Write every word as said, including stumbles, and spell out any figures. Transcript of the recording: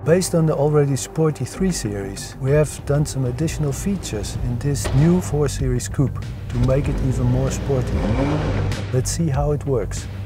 Based on the already sporty three series, we have done some additional features in this new four series coupe to make it even more sporty. Let's see how it works.